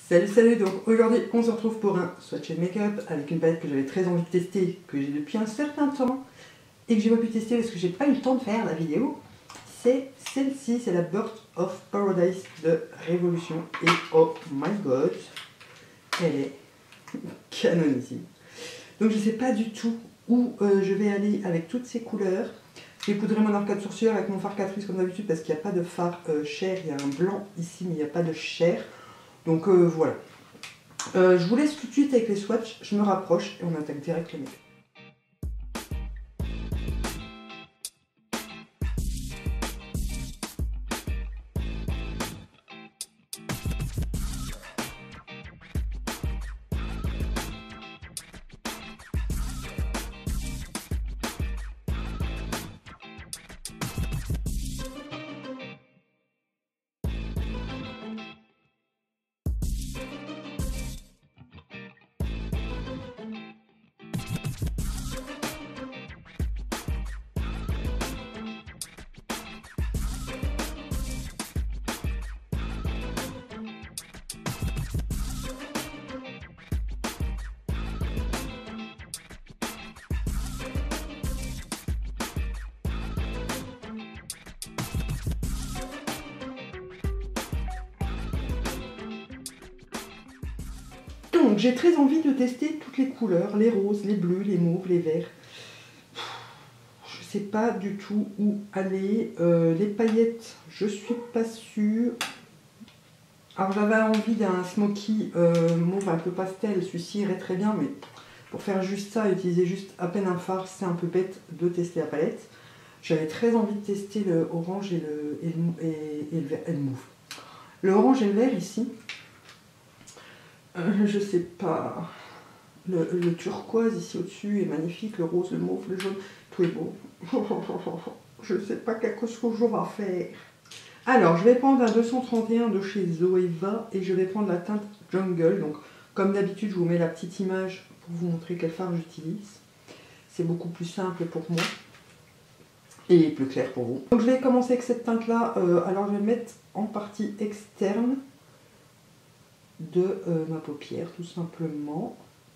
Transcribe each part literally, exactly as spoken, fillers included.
Salut salut, donc aujourd'hui on se retrouve pour un swatch and make-up avec une palette que j'avais très envie de tester, que j'ai depuis un certain temps et que j'ai pas pu tester parce que j'ai pas eu le temps de faire la vidéo. C'est celle-ci, c'est la Birth of Paradise de Révolution et oh my god, elle est canonissime. Donc je sais pas du tout où euh, je vais aller avec toutes ces couleurs. J'ai poudré mon arcade sourcilière avec mon fard Catrice comme d'habitude parce qu'il n'y a pas de fard euh, chair, il y a un blanc ici mais il n'y a pas de chair. Donc euh, voilà. Euh, je vous laisse tout de suite avec les swatchs, je me rapproche et on attaque direct le make-up. Donc j'ai très envie de tester toutes les couleurs, les roses, les bleus, les mauves, les verts. Je sais pas du tout où aller. Euh, les paillettes, je suis pas sûre. Alors j'avais envie d'un smoky euh, mauve un peu pastel, celui-ci irait très bien, mais pour faire juste ça, utiliser juste à peine un fard, c'est un peu bête de tester la palette. J'avais très envie de tester le orange et le, et le, et, et le, vert, et le mauve. Le orange et le vert ici. Euh, je sais pas, le, le turquoise ici au-dessus est magnifique, le rose, le mauve, le jaune, tout est beau. Je sais pas quelque chose que je vais faire. Alors, je vais prendre un deux cent trente et un de chez Zoeva et je vais prendre la teinte Jungle. Donc, comme d'habitude, je vous mets la petite image pour vous montrer quel fard j'utilise. C'est beaucoup plus simple pour moi et plus clair pour vous. Donc, je vais commencer avec cette teinte-là. Euh, alors, je vais mettre en partie externe de euh, ma paupière tout simplement.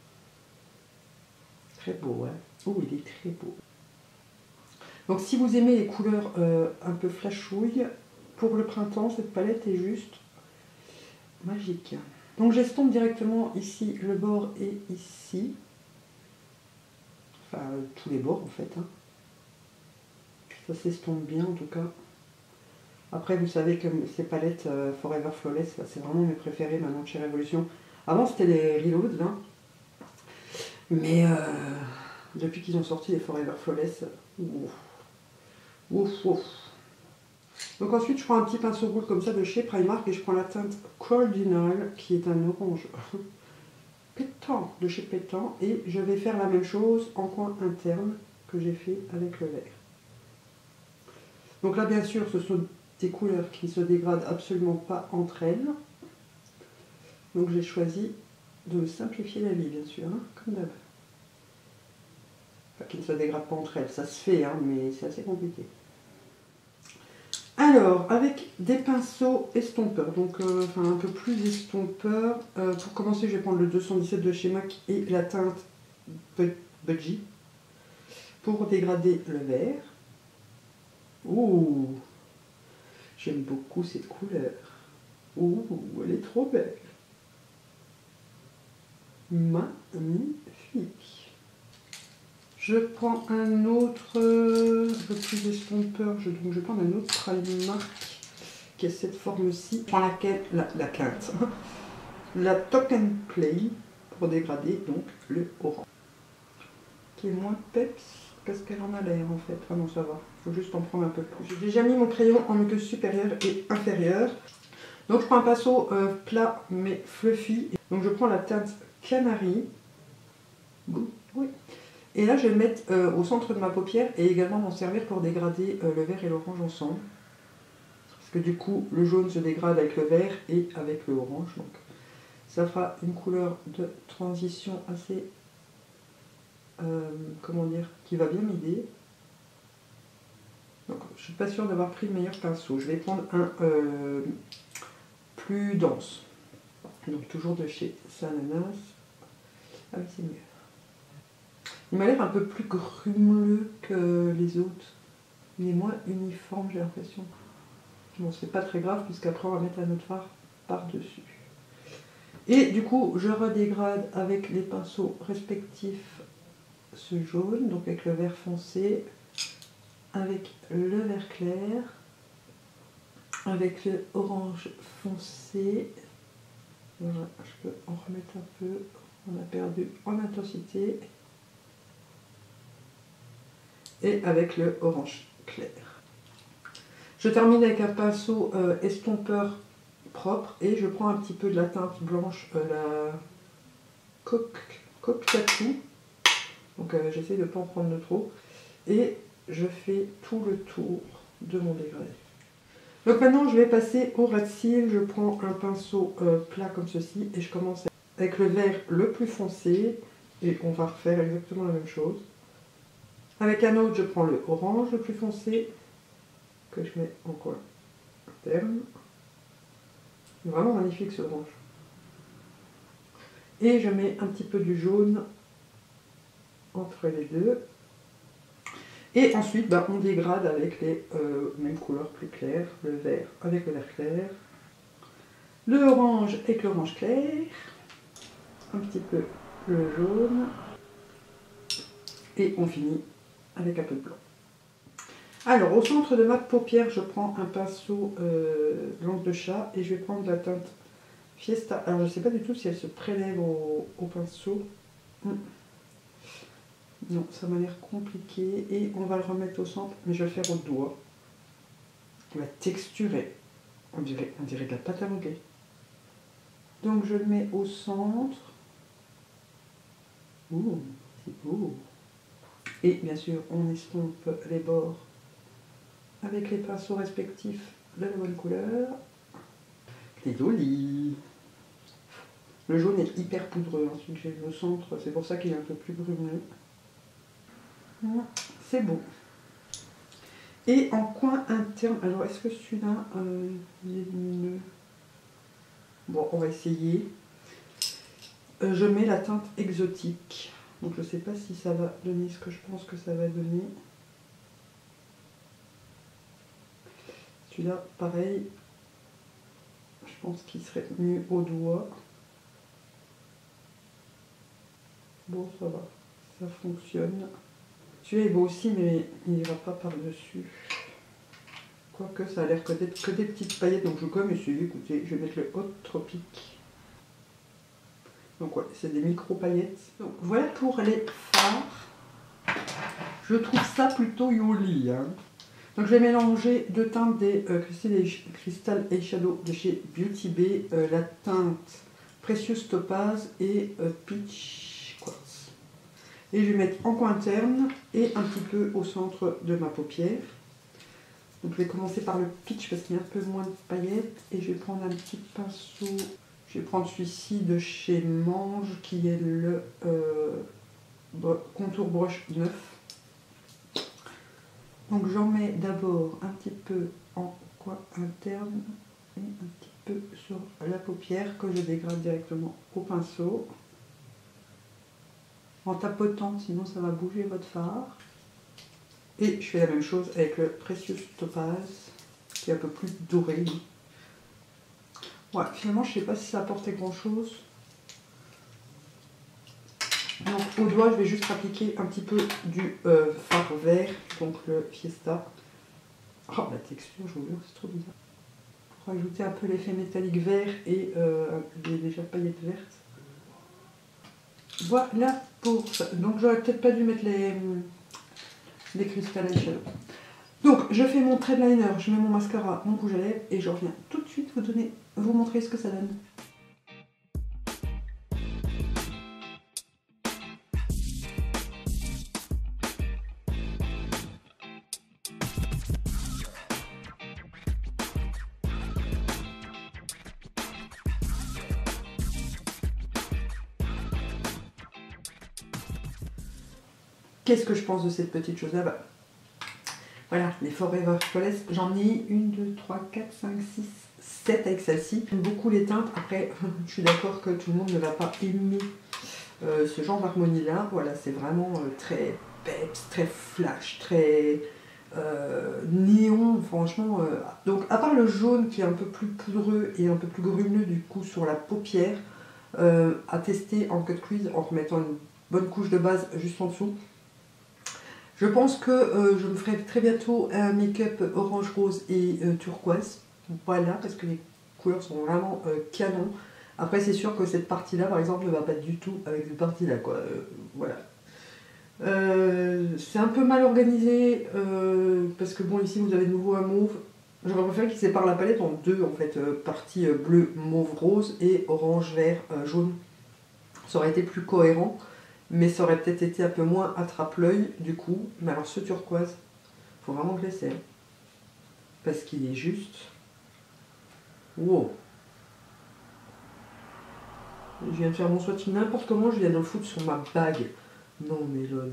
Très beau, hein. Oh, il est très beau. Donc si vous aimez les couleurs euh, un peu flashouille, pour le printemps, cette palette est juste magique. Donc j'estompe directement ici le bord et ici. Enfin, euh, tous les bords en fait. Hein. Ça s'estompe bien en tout cas. Après, vous savez que ces palettes euh, Forever Flawless, c'est vraiment mes préférées maintenant chez Révolution. Avant, c'était les Reload, là. Mais euh, depuis qu'ils ont sorti les Forever Flawless, ouf, ouf, ouf. Donc ensuite, je prends un petit pinceau roule comme ça de chez Primark et je prends la teinte Cardinal, qui est un orange pétant de chez Pétant. Et je vais faire la même chose en coin interne que j'ai fait avec le vert. Donc là, bien sûr, ce sont des couleurs qui ne se dégradent absolument pas entre elles. Donc j'ai choisi de simplifier la vie, bien sûr, hein, comme d'hab. Enfin, qui ne se dégradent pas entre elles, ça se fait, hein, mais c'est assez compliqué. Alors, avec des pinceaux estompeurs, donc euh, enfin, un peu plus estompeurs. Euh, pour commencer, je vais prendre le deux cent dix-sept de chez MAC et la teinte Budgie pour dégrader le vert. Ouh, j'aime beaucoup cette couleur. Ouh, elle est trop belle. Magnifique. Je prends un autre, euh, un peu plus estompeur, je, donc je prends un autre Primark qui a cette forme-ci. Je prends laquelle, la, la quinte, la Talk and Play pour dégrader donc le orange. Qui est moins peps parce qu'elle en a l'air en fait. Ah non, ça va, il faut juste en prendre un peu plus. J'ai déjà mis mon crayon en muqueuse supérieure et inférieure. Donc je prends un pinceau euh, plat mais fluffy. Donc je prends la teinte Canary. Oui. Et là je vais le mettre euh, au centre de ma paupière et également m'en servir pour dégrader euh, le vert et l'orange ensemble. Parce que du coup le jaune se dégrade avec le vert et avec le orange. Donc ça fera une couleur de transition assez, euh, comment dire, qui va bien m'aider. Donc je suis pas sûre d'avoir pris le meilleur pinceau. Je vais prendre un euh, plus dense. Donc toujours de chez Sananas. Ah oui, c'est mieux. Il m'a l'air un peu plus grumeleux que les autres. Il est moins uniforme, j'ai l'impression. Bon, c'est pas très grave, puisqu'après on va mettre un autre fard par-dessus. Et du coup, je redégrade avec les pinceaux respectifs ce jaune, donc avec le vert foncé, avec le vert clair, avec le orange foncé. Voilà, je peux en remettre un peu. On a perdu en intensité. Et avec le orange clair. Je termine avec un pinceau euh, estompeur propre et je prends un petit peu de la teinte blanche, euh, la coque, coque tattoo. Donc euh, j'essaie de ne pas en prendre de trop. Et je fais tout le tour de mon dégradé. Donc maintenant je vais passer au ras de cils. Je prends un pinceau euh, plat comme ceci et je commence avec le vert le plus foncé. Et on va refaire exactement la même chose. Avec un autre, je prends le orange le plus foncé, que je mets en coin interne. Vraiment magnifique ce orange. Et je mets un petit peu du jaune entre les deux. Et ensuite, bah, on dégrade avec les euh, mêmes couleurs plus claires. Le vert avec le vert clair. Le orange avec l'orange clair. Un petit peu le jaune. Et on finit avec un peu de blanc. Alors, au centre de ma paupière, je prends un pinceau euh, langue de chat et je vais prendre la teinte Fiesta. Alors, je ne sais pas du tout si elle se prélève au, au pinceau. Hum. Non, ça m'a l'air compliqué. Et on va le remettre au centre, mais je vais le faire au doigt. On va texturer. On dirait, on dirait de la pâte à modeler. Donc, je le mets au centre. Ouh, c'est beau. Et bien sûr, on estompe les bords avec les pinceaux respectifs de la bonne couleur. C'est joli. Le jaune est hyper poudreux, hein, celui que j'ai au centre, c'est pour ça qu'il est un peu plus brumeux. C'est beau. Et en coin interne, alors est-ce que celui-là, euh, il est lumineux? Bon, on va essayer. Euh, je mets la teinte exotique. Donc je ne sais pas si ça va donner ce que je pense que ça va donner. Celui-là, pareil, je pense qu'il serait mieux au doigt. Bon, ça va, ça fonctionne. Celui-là est beau aussi, mais il n'ira pas par-dessus. Quoique, ça a l'air que d'être que des petites paillettes, donc je vais quand même essayer. Écoutez, je vais mettre le Hot Tropique. Donc ouais, c'est des micro-paillettes. Donc voilà pour les fards. Je trouve ça plutôt joli, hein. Donc je vais mélanger deux teintes des euh, Crystal Eyeshadow de chez Beauty Bay, euh, la teinte Precious Topaz et euh, Peach Quartz. Et je vais mettre en coin interne et un petit peu au centre de ma paupière. Donc je vais commencer par le Peach parce qu'il y a un peu moins de paillettes et je vais prendre un petit pinceau. Je vais prendre celui-ci de chez Mange qui est le euh, Contour Brush neuf. Donc j'en mets d'abord un petit peu en coin interne et un petit peu sur la paupière que je dégrade directement au pinceau. En tapotant, sinon ça va bouger votre fard. Et je fais la même chose avec le Precious Topaz qui est un peu plus doré. Ouais, finalement je ne sais pas si ça apportait grand chose. Donc au doigt je vais juste appliquer un petit peu du euh, fard vert, donc le Fiesta. Oh la texture, je vous jure, c'est trop bizarre. Pour ajouter un peu l'effet métallique vert et euh, les légères paillettes vertes. Voilà pour ça. Donc j'aurais peut-être pas dû mettre les, les Crystal Eyeshadow. Donc je fais mon trait de liner, je mets mon mascara, mon rouge à lèvres et je reviens tout de suite vous donner, vous montrer ce que ça donne. Qu'est-ce que je pense de cette petite chose-là? Bah, voilà, les Forever Flawless, j'en ai une, deux, trois, quatre, cinq, six, sept avec celle-ci. J'aime beaucoup les teintes. Après, je suis d'accord que tout le monde ne va pas aimer euh, ce genre d'harmonie-là. Voilà, c'est vraiment euh, très peps, très flash, très euh, néon, franchement. Euh, donc, à part le jaune qui est un peu plus poudreux et un peu plus grumineux du coup sur la paupière, euh, à tester en cut crease en remettant une bonne couche de base juste en dessous. Je pense que euh, je me ferai très bientôt un make-up orange, rose et euh, turquoise. Voilà, parce que les couleurs sont vraiment euh, canon. Après, c'est sûr que cette partie-là, par exemple, ne va pas du tout avec cette partie-là, quoi. Euh, voilà. Euh, c'est un peu mal organisé, euh, parce que bon, ici, vous avez de nouveau un mauve. J'aurais préféré qu'il sépare la palette en deux, en fait. Euh, partie euh, bleu, mauve, rose et orange, vert, euh, jaune. Ça aurait été plus cohérent. Mais ça aurait peut-être été un peu moins attrape-l'œil du coup. Mais alors ce turquoise, faut vraiment que je l'essaie. Parce qu'il est juste... Wow. Je viens de faire mon swatch n'importe comment, je viens de le foutre sur ma bague. Non mais lol.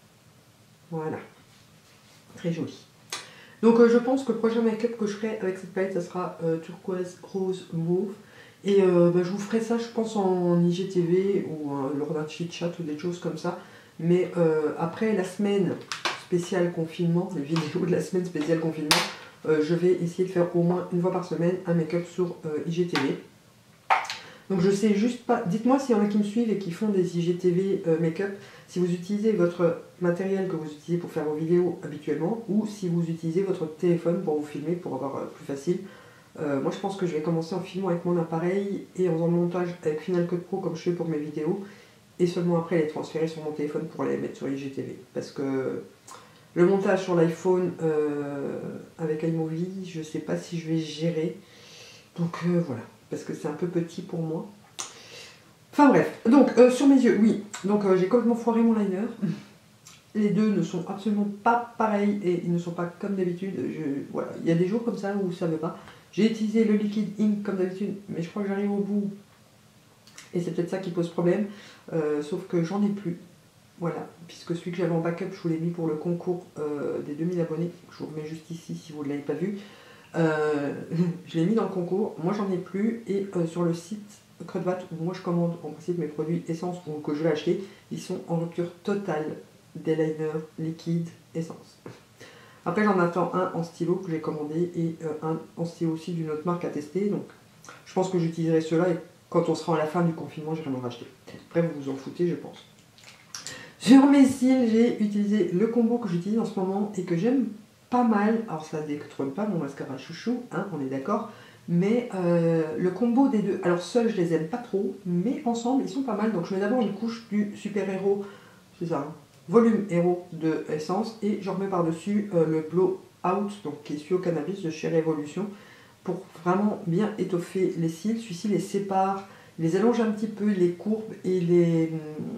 Voilà. Très joli. Donc euh, je pense que le prochain make-up que je ferai avec cette palette, ça sera euh, turquoise, rose, mauve. Et euh, bah, je vous ferai ça je pense en I G T V ou euh, lors d'un chit-chat ou des choses comme ça. Mais euh, après la semaine spéciale confinement, les vidéos de la semaine spéciale confinement, euh, je vais essayer de faire au moins une fois par semaine un make-up sur euh, I G T V. Donc je sais juste pas, dites-moi s'il y en a qui me suivent et qui font des I G T V euh, make-up, si vous utilisez votre matériel que vous utilisez pour faire vos vidéos habituellement ou si vous utilisez votre téléphone pour vous filmer pour avoir euh, plus facile. Euh, moi je pense que je vais commencer en filmant avec mon appareil et en faisant le montage avec Final Cut Pro comme je fais pour mes vidéos et seulement après les transférer sur mon téléphone pour les mettre sur I G T V parce que le montage sur l'iPhone euh, avec iMovie je sais pas si je vais gérer donc euh, voilà parce que c'est un peu petit pour moi. Enfin bref, donc euh, sur mes yeux, oui, donc euh, j'ai complètement foiré mon liner. Les deux ne sont absolument pas pareils et ils ne sont pas comme d'habitude. Voilà, il y a des jours comme ça où ça ne veut pas. J'ai utilisé le liquide ink comme d'habitude, mais je crois que j'arrive au bout et c'est peut-être ça qui pose problème. Euh, sauf que j'en ai plus. Voilà, puisque celui que j'avais en backup, je vous l'ai mis pour le concours euh, des deux mille abonnés. Je vous remets juste ici si vous ne l'avez pas vu. Euh, je l'ai mis dans le concours, moi j'en ai plus et euh, sur le site Crudvat où moi je commande en principe mes produits essence ou que je vais acheter, ils sont en rupture totale d'eyeliner liquide essence. Après j'en attends un en stylo que j'ai commandé et euh, un en stylo aussi d'une autre marque à tester, donc je pense que j'utiliserai ceux-là et quand on sera à la fin du confinement j'irai m'en racheter. Après vous vous en foutez je pense. Sur mes cils j'ai utilisé le combo que j'utilise en ce moment et que j'aime pas mal, alors ça ne détrône pas mon mascara chouchou, hein, on est d'accord, mais euh, le combo des deux, alors seuls je les aime pas trop, mais ensemble ils sont pas mal, donc je mets d'abord une couche du Super Hero, c'est ça, hein, volume Hero de Essence, et je remets par-dessus euh, le Blow Out, donc qui est celui au cannabis de chez Révolution, pour vraiment bien étoffer les cils. Celui-ci les sépare, les allonge un petit peu, les courbe et les...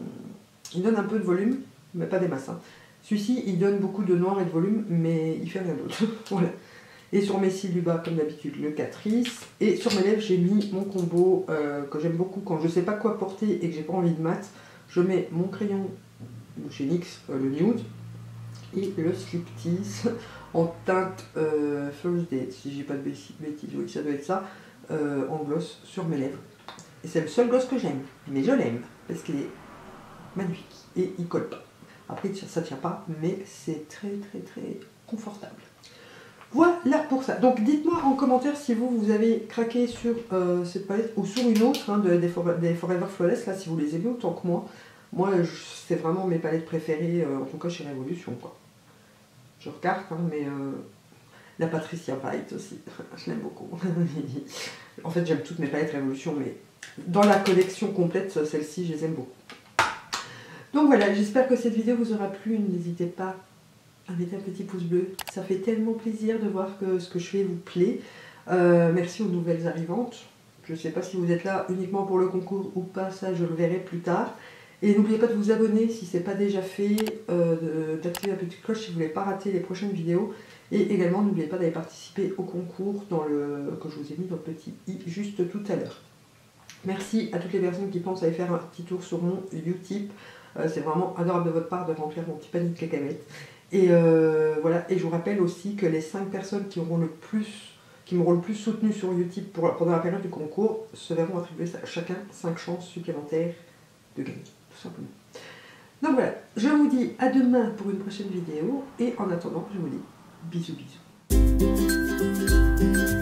il donne un peu de volume, mais pas des masses, hein. Celui-ci, il donne beaucoup de noir et de volume, mais il fait rien d'autre. Voilà. Et sur mes cils du bas, comme d'habitude, le Catrice. Et sur mes lèvres, j'ai mis mon combo euh, que j'aime beaucoup quand je ne sais pas quoi porter et que j'ai pas envie de mat. Je mets mon crayon de chez N Y X, euh, le Nude, et le Striptease en teinte euh, First Date, si j'ai pas de bêtises, oui, ça doit être ça, euh, en gloss sur mes lèvres. Et c'est le seul gloss que j'aime, mais je l'aime, parce qu'il est magnifique et il colle pas. Après ça tient pas, mais c'est très très très confortable. Voilà pour ça. Donc dites-moi en commentaire si vous, vous avez craqué sur euh, cette palette ou sur une autre hein, de, des, For des Forever Flawless, là, si vous les aimez autant que moi. Moi, c'est vraiment mes palettes préférées, euh, en tout cas chez Révolution, quoi. Je regarde, hein, mais euh, la Patricia White aussi, je l'aime beaucoup. En fait, j'aime toutes mes palettes Révolution, mais dans la collection complète, celle-ci, je les aime beaucoup. Donc voilà, j'espère que cette vidéo vous aura plu. N'hésitez pas à mettre un petit pouce bleu. Ça fait tellement plaisir de voir que ce que je fais vous plaît. Euh, merci aux nouvelles arrivantes. Je ne sais pas si vous êtes là uniquement pour le concours ou pas, ça je le verrai plus tard. Et n'oubliez pas de vous abonner si ce n'est pas déjà fait, euh, d'activer la petite cloche si vous ne voulez pas rater les prochaines vidéos. Et également n'oubliez pas d'aller participer au concours dans le, que je vous ai mis dans le petit i juste tout à l'heure. Merci à toutes les personnes qui pensent aller faire un petit tour sur mon Utip. Euh, c'est vraiment adorable de votre part de remplir mon petit panier de cacahuètes. Et euh, voilà, et je vous rappelle aussi que les cinq personnes qui auront le plus, qui m'auront le plus soutenu sur Utip pour, pendant la période du concours se verront attribuer chacun cinq chances supplémentaires de gagner, tout simplement. Donc voilà, je vous dis à demain pour une prochaine vidéo et en attendant, je vous dis bisous bisous.